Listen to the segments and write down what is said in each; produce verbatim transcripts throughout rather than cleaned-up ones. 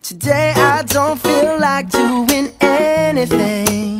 Today I don't feel like doing anything.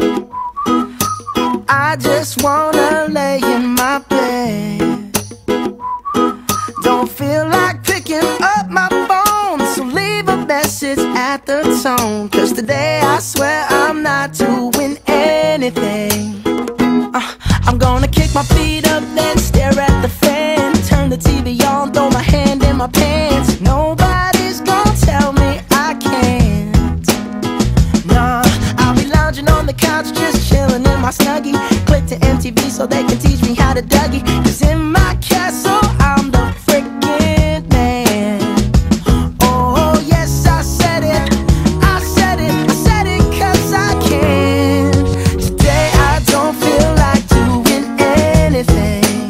I just wanna lay in my bed. Don't feel like picking up my phone, so leave a message at the tone. Cause today I swear I'm not doing anything. uh, I'm gonna kick my feet up, then stare at the fan. Turn the T V on, throw my hand in my pants. Nobody's gonna tell me I can't. Nah, I'll be lounging on the couch, just chilling in my Snuggie. Click to M T V so they can teach me how to Dougie. Cause in my castle I'm the freaking man. Oh yes, I said it, I said it, I said it cause I can. Today I don't feel like doing anything.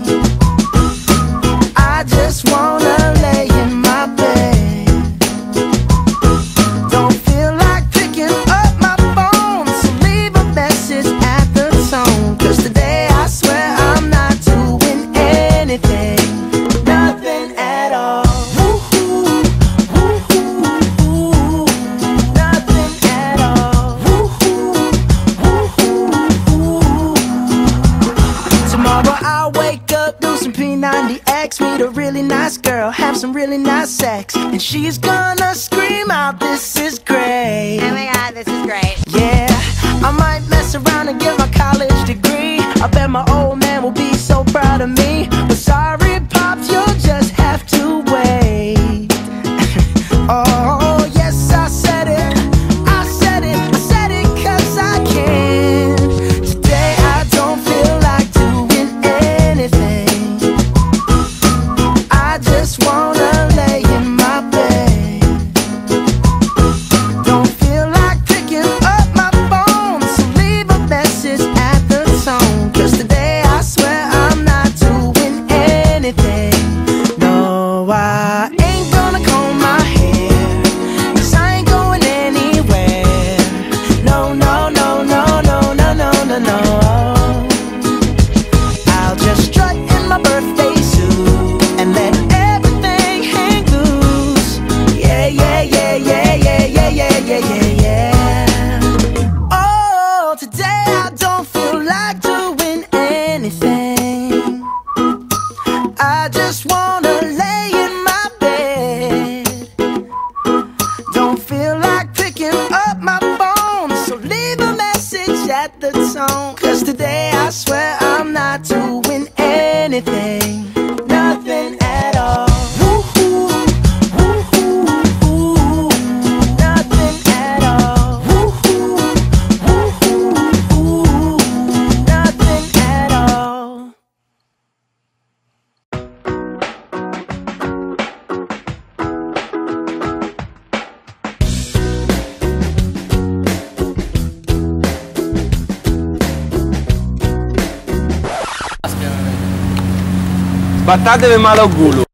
I just wanna lay in my bed. Don't feel like picking up my phone, so leave a message at the tone. Cause today I swear I'm not doing anything. Nothing at all. Woo-hoo, woo-hoo, nothing at all. Woo-hoo, woo-hoo. Tomorrow I'll wake up, do some P ninety X, meet a really nice girl, have some really nice sex, and she's gonna scream out, "This is great." Oh my god, this is great. Yeah, I might mess around and get my college degree. I bet my old man will be so proud of me. But sorry, Pops, you'll just have to wait. Oh, yes, I said it, I said it, I said it cause I can. Today I don't feel like doing anything. I just wanna lay in my bed. Don't feel like picking up my phone, so leave a message at the tone. Cause today I swear I'm not doing anything. No, I ain't gonna comb my hair, cause I ain't going anywhere. No, no, no, no, no, no, no, no, no. I'll just strut in my birthday suit and let everything hang loose. Yeah, yeah, yeah, yeah, yeah, yeah, yeah, yeah, yeah, yeah. Oh, today I don't feel like doing anything. I just wanna lay in my bed. Don't feel like picking up my phone, so leave a message at the tone. Cause today I swear I'm not doing anything. Nothing at all. Woo-hoo, woo-hoo, nothing at all. Woo-hoo, woo-hoo, nothing at all. Patate ומעלה גולו.